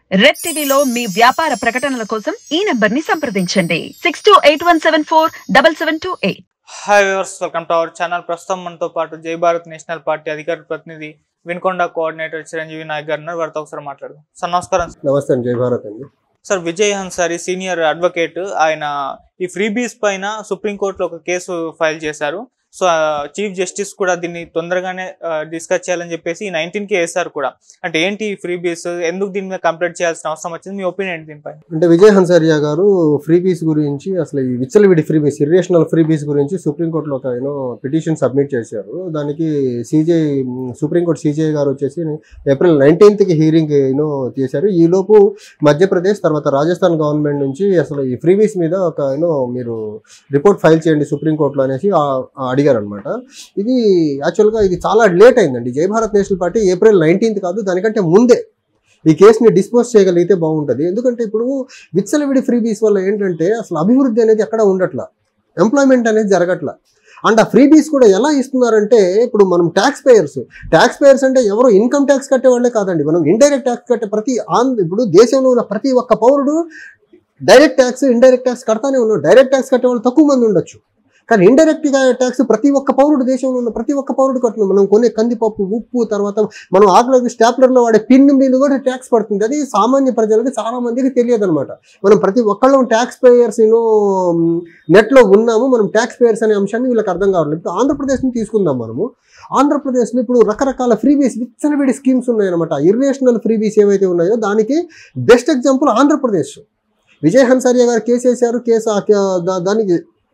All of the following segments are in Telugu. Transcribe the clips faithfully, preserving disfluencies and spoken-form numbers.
రెడ్ టీవీలో మీ వ్యాపార ప్రకటనల కోసం ఈ నంబర్ ని సంప్రదించండి six two eight one seven four double seven two eight. Hi viewers, welcome to our channel. ప్రస్తుతం మనతో పాటు జై భారత్ నేషనల్ పార్టీ అధికార ప్రతినిధి వినుకొండ కోఆర్డినేటర్ చిరంజీవి నాయక్ గారు ఉన్నారు. వారితో ఒకసారి మాట్లాడదాం. సార్ నమస్కారం. నమస్తే అండి, జై భారత్ అండి. Sir, Vijay Hansari senior advocate, ఆయన ఈ ఫ్రీబీస్ పైన సుప్రీంకోర్టులో ఒక కేసు ఫైల్ చేశారు. సో చీఫ్ జస్టిస్ కూడా దీన్ని తొందరగానే డిస్కస్ చేయాలని చెప్పేసి నైన్టీన్ కి వేస్తారు కూడా. అంటే ఏంటి ఫ్రీబీస్, ఎందుకు దీని మీద కంప్లీట్ చేయాల్సిన అవసరం వచ్చింది, మీ ఒపీనియన్ దీనిపై? అంటే విజయ్ హన్సారియా గారు ఫ్రీబీస్ గురించి, అసలు ఈ విచ్చలవిడి ఫ్రీబీస్, ఇర్రేషనల్ ఫ్రీబీస్ గురించి సుప్రీంకోర్టులో ఒక యూనో పిటిషన్ సబ్మిట్ చేశారు. దానికి సీజే సుప్రీంకోర్టు సీజే గారు వచ్చేసి ఏప్రిల్ నైన్టీన్త్ కి హీరింగ్ యూనో చేశారు. ఈ లోపు మధ్యప్రదేశ్ తర్వాత రాజస్థాన్ గవర్నమెంట్ నుంచి అసలు ఈ ఫ్రీబీస్ మీద ఒక యూనో మీరు రిపోర్ట్ ఫైల్ చేయండి సుప్రీంకోర్టులో అనేసి అడిగారు అనమాట. ఇది యాక్చువల్గా ఇది చాలా లేట్ అయిందండి. Jai Bharat national party April nineteenth కాదు, దానికంటే ముందే ఈ కేసుని డిస్పోజ్ చేయగలిగితే బాగుంటుంది. ఎందుకంటే ఇప్పుడు విచ్చలవిడి ఫ్రీబీస్ వల్ల ఏంటంటే అసలు అభివృద్ధి అనేది ఎక్కడ ఉండట్లా, ఎంప్లాయ్మెంట్ అనేది జరగట్లా. అండ్ ఆ ఫ్రీబీస్ కూడా ఎలా ఇస్తున్నారంటే, ఇప్పుడు మనం ట్యాక్స్ పేయర్స్ ట్యాక్స్ పేయర్స్ అంటే ఎవరో ఇన్కమ్ ట్యాక్స్ కట్టే వాళ్ళే కాదండి, మనం ఇండైరెక్ట్ ట్యాక్స్ కట్టే ప్రతి ఆంధ్ర ఇప్పుడు దేశంలో ఉన్న ప్రతి ఒక్క పౌరుడు డైరెక్ట్ ట్యాక్స్ ఇండైరెక్ట్ ట్యాక్స్ కడతానే ఉన్నాడు. డైరెక్ట్ ట్యాక్స్ కట్టే వాళ్ళు తక్కువ మంది ఉండొచ్చు, కానీ ఇండైరెక్ట్ ట్యాక్స్ ప్రతి ఒక్క పౌరుడు, దేశంలో ఉన్న ప్రతి ఒక్క పౌరుడు కడుతున్నాం. మనం కొనే కందిపప్పు, ఉప్పు, తర్వాత మనం ఆకులోకి స్టాప్లర్లో వాడే పిన్ మీద కూడా ట్యాక్స్ పడుతుంది. అది సామాన్య ప్రజలకు చాలా మందికి తెలియదు అనమాట. మనం ప్రతి ఒక్కళ్ళం ట్యాక్స్ పేయర్స్ యూనో నెట్లో ఉన్నాము, మనం ట్యాక్స్ పేయర్స్ అనే అంశాన్ని వీళ్ళకి అర్థం కావట్లేదు. ఇప్పుడు ఆంధ్రప్రదేశ్ని తీసుకుందాం మనము. ఆంధ్రప్రదేశ్లో ఇప్పుడు రకరకాల ఫ్రీబీస్, విచ్చలవిడి స్కీమ్స్ ఉన్నాయన్నమాట. ఇర్రేషనల్ ఫ్రీబీస్ ఏవైతే ఉన్నాయో దానికి బెస్ట్ ఎగ్జాంపుల్ ఆంధ్రప్రదేశ్. విజయ్ హన్సారియా గారు కేసు వేశారు. కేసు దానికి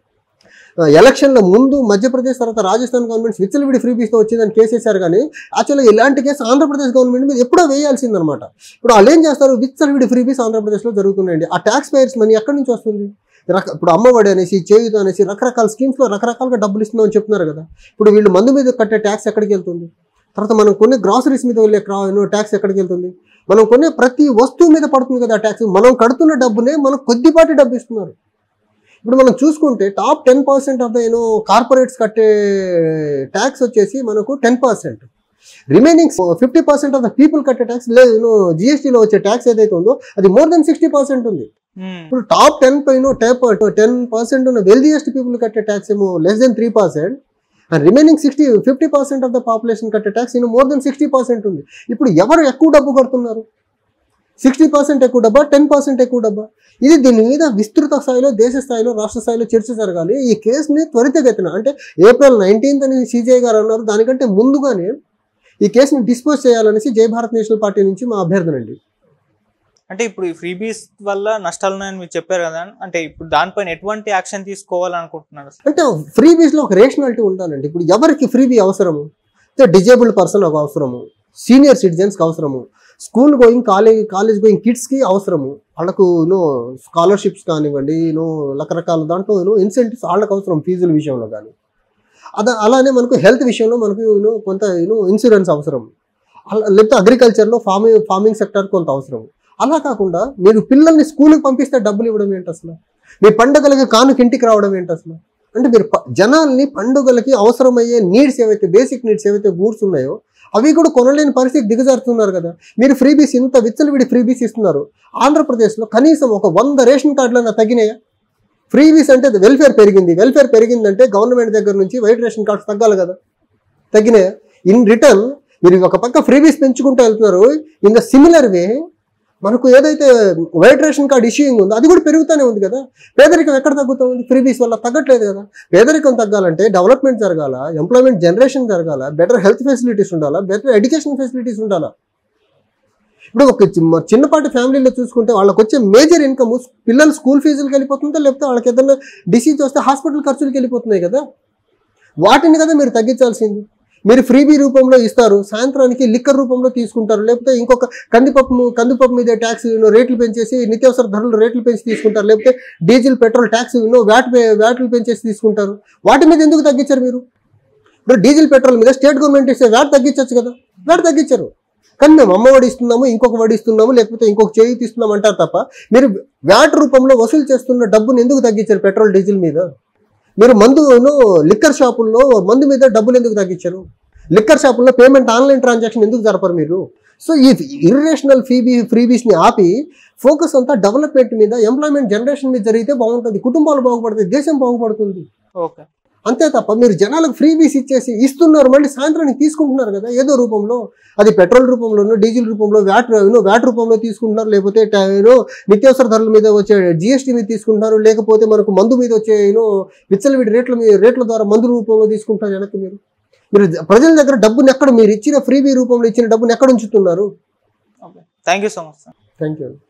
ఎలక్షన్ల ముందు మధ్యప్రదేశ్ తర్వాత రాజస్థాన్ గవర్నమెంట్స్ విచ్చలవిడి ఫ్రీబీస్తో వచ్చిందని కేసు వేశారు. కానీ యాక్చువల్గా ఇలాంటి కేసు ఆంధ్రప్రదేశ్ గవర్నమెంట్ మీద ఎప్పుడో వేయాల్సిందనమాట. ఇప్పుడు వాళ్ళు ఏం చేస్తారు, విచ్చలవిడి ఫ్రీబీస్ ఆంధ్రప్రదేశ్లో జరుగుతున్నాయండి. ఆ ట్యాక్స్ పేయర్స్ మనీ ఎక్కడి నుంచి వస్తుంది? రక ఇప్పుడు అమ్మఒడి అనేసి, చేయూత అనేసి రకరకాల స్కీమ్స్లో రకరకాలుగా డబ్బులు ఇస్తుందని చెప్తున్నారు కదా. ఇప్పుడు వీళ్ళు మందు మీద కట్టే ట్యాక్స్ ఎక్కడికి వెళ్తుంది? తర్వాత మనం కొన్ని గ్రాసరీస్ మీద వెళ్ళే ట్యాక్స్ ఎక్కడికి వెళ్తుంది? మనం కొనే ప్రతి వస్తువు మీద పడుతుంది కదా ట్యాక్స్. మనం కడుతున్న డబ్బునే మనం కొద్దిపాటి డబ్బు ఇస్తున్నారు. ఇప్పుడు మనం చూసుకుంటే top ten percent of the you know corporates కట్టే ట్యాక్స్ వచ్చేసి మనకు ten percent remaining fifty percent of the people కట్టే ట్యాక్స్ లేదు. జిఎస్టీలో వచ్చే ట్యాక్స్ ఏదైతే ఉందో అది మోర్ దెన్ సిక్స్టీ పర్సెంట్ ఉంది. ఇప్పుడు టాప్ టెన్ పైన టేప్ టెన్ పర్సెంట్ ఉన్న వెల్దియెస్ట్ పీపుల్ కట్టే ట్యాక్స్ ఏమో less than three percent and remaining sixty fifty percent of the population కట్టే ట్యాక్స్ ఇನ್ನು మోర్ దెన్ సిక్స్టీ పర్సెంట్ ఉంది. ఇప్పుడు ఎవరు ఎక్కువ డబ్బు కడుతున్నారు? సిక్స్టీ పర్సెంట్ ఎక్కువ డబ్బా, టెన్ పర్సెంట్ ఎక్కువ డబ్బా? ఇది దీని మీద విస్తృత స్థాయిలో, దేశ స్థాయిలో, రాష్ట్ర స్థాయిలో చర్చ జరగాలి. ఈ కేసుని త్వరితగతిన, అంటే ఏప్రిల్ నైన్టీన్త్ అని సీజే గారు అన్నారు, దానికంటే ముందుగానే ఈ కేసుని డిస్పోజ్ చేయాలనేసి జై భారత్ నేషనల్ పార్టీ నుంచి మా అభ్యర్థన అండి. అంటే ఇప్పుడు ఈ ఫ్రీబీస్ వల్ల నష్టాలు ఉన్నాయని మీరు చెప్పారు కదా, అంటే ఇప్పుడు దానిపైన ఎటువంటి యాక్షన్ తీసుకోవాలనుకుంటున్నారు? అంటే ఫ్రీబీస్లో ఒక రేషనాలిటీ ఉండాలండి. ఇప్పుడు ఎవరికి ఫ్రీబీ అవసరము? డిజేబుల్డ్ పర్సన్ ఒక అవసరము, సీనియర్ సిటిజన్స్కి అవసరము, school going college college going కిడ్స్కి అవసరము, వాళ్ళకు నో స్కాలర్షిప్స్ కానివ్వండి, నో రకరకాల దాంట్లో నో ఇన్సెంటివ్స్ వాళ్ళకి అవసరం, ఫీజుల విషయంలో కానీ. అద అలానే మనకు హెల్త్ విషయంలో మనకు యూనో కొంత యూనో ఇన్సూరెన్స్ అవసరం, అలా లేకపోతే అగ్రికల్చర్లో ఫార్మింగ్ ఫార్మింగ్ సెక్టర్ కొంత అవసరం. అలా కాకుండా మీరు పిల్లల్ని స్కూల్కి పంపిస్తే డబ్బులు ఇవ్వడం ఏంటి అసలు? మీ పండుగలకి కానుక ఇంటికి రావడం ఏంటి అసలు? అంటే మీరు జనాల్ని పండుగలకి అవసరమయ్యే నీడ్స్ ఏవైతే, బేసిక్ నీడ్స్ ఏవైతే గూడ్స్ ఉన్నాయో అవి కూడా కొనలేని పరిస్థితి దిగజారుతున్నారు కదా. మీరు ఫ్రీబీస్, ఇంత విచ్చలవిడి ఫ్రీబీస్ ఇస్తున్నారు. ఆంధ్రప్రదేశ్లో కనీసం ఒక వంద రేషన్ కార్డులన్నా తగ్గినాయా? ఫ్రీబీస్ అంటే వెల్ఫేర్ పెరిగింది, వెల్ఫేర్ పెరిగిందంటే గవర్నమెంట్ దగ్గర నుంచి వైట్ రేషన్ కార్డ్స్ తగ్గాలి కదా, తగ్గినాయా? ఇన్ రిటర్న్ మీరు ఒక పక్క ఫ్రీబీస్ పెంచుకుంటూ వెళ్తున్నారు. ఇన్ ద సిమిలర్ వే మనకు ఏదైతే వైట్ రేషన్ కార్డ్ ఇష్యూయింగ్ ఉందో అది కూడా పెరుగుతూనే ఉంది కదా. పేదరికం ఎక్కడ తగ్గుతూ ఉంది? ఫ్రీబీస్ వల్ల తగ్గట్లేదు కదా. పేదరికం తగ్గాలంటే డెవలప్మెంట్ జరగాల, ఎంప్లాయ్మెంట్ జనరేషన్ జరగాల, బెటర్ హెల్త్ ఫెసిలిటీస్ ఉండాలా, బెటర్ ఎడ్యుకేషన్ ఫెసిలిటీస్ ఉండాలా. ఇప్పుడు ఒక చిన్నపాటి ఫ్యామిలీలో చూసుకుంటే వాళ్ళకి వచ్చే మేజర్ ఇన్కమ్ పిల్లలు స్కూల్ ఫీజులకు వెళ్ళిపోతుందా, లేకపోతే వాళ్ళకి ఏదైనా డిసీజ్ వస్తే హాస్పిటల్ ఖర్చులకు వెళ్ళిపోతున్నాయి కదా. వాటిని కదా మీరు తగ్గించాల్సింది. మీరు ఫ్రీబీ రూపంలో ఇస్తారు, సాయంత్రానికి లిక్కర్ రూపంలో తీసుకుంటారు, లేకపోతే ఇంకొక కందిపప్పు కందిపప్పు మీద ట్యాక్స్ రేట్లు పెంచేసి నిత్యావసర ధరలు రేట్లు పెంచి తీసుకుంటారు, లేకపోతే diesel petrol tax you know VAT వ్యాట్లు పెంచేసి తీసుకుంటారు. వాటి మీద ఎందుకు తగ్గించారు మీరు? ఇప్పుడు డీజిల్ పెట్రోల్ మీద స్టేట్ గవర్నమెంట్ ఇస్తే వ్యాట్ తగ్గించవచ్చు కదా, వ్యాట్ తగ్గించారు. కానీ మేము అమ్మ వడి ఇస్తున్నాము, ఇంకొక వడి ఇస్తున్నాము, లేకపోతే ఇంకొక చేయి తీస్తున్నాం అంటారు తప్ప మీరు వ్యాట్ రూపంలో వసూలు చేస్తున్న డబ్బును ఎందుకు తగ్గించారు? పెట్రోల్ డీజిల్ మీద మీరు మందును లిక్కర్ షాపుల్లో మందు మీద డబ్బులు ఎందుకు తగ్గించారు? లిక్కర్ షాపుల్లో పేమెంట్ ఆన్లైన్ ట్రాన్సాక్షన్ ఎందుకు జరపరు మీరు? సో ఈ ఇర్రేషనల్ ఫ్రీబీ ఫ్రీబీస్ని ఆపి ఫోకస్ అంతా డెవలప్మెంట్ మీద, ఎంప్లాయ్మెంట్ జనరేషన్ మీద జరిగితే బాగుంటుంది, కుటుంబాలు బాగుపడతాయి, దేశం బాగుపడుతుంది. ఓకే, అంతే తప్ప మీరు జనాలకు ఫ్రీబీస్ ఇచ్చేసి ఇస్తున్నారు, మళ్ళీ సాయంత్రానికి తీసుకుంటున్నారు కదా ఏదో రూపంలో, అది పెట్రోల్ రూపంలోనో డీజిల్ రూపంలో వ్యాట్ యూనో వ్యాట్ రూపంలో తీసుకుంటున్నారు, లేకపోతే యూనో నిత్యావసర ధరల మీద వచ్చే జిఎస్టీ మీద తీసుకుంటున్నారు, లేకపోతే మనకు మందు మీద వచ్చే యూనో విచ్చలవిడి రేట్ల మీద రేట్ల ద్వారా మందు రూపంలో తీసుకుంటారు. వెనక్కి మీరు మీరు ప్రజల దగ్గర డబ్బుని ఎక్కడ, మీరు ఇచ్చిన ఫ్రీబీ రూపంలో ఇచ్చిన డబ్బుని ఎక్కడ ఉంచుతున్నారు? Okay, thank you so much sir. Thank you.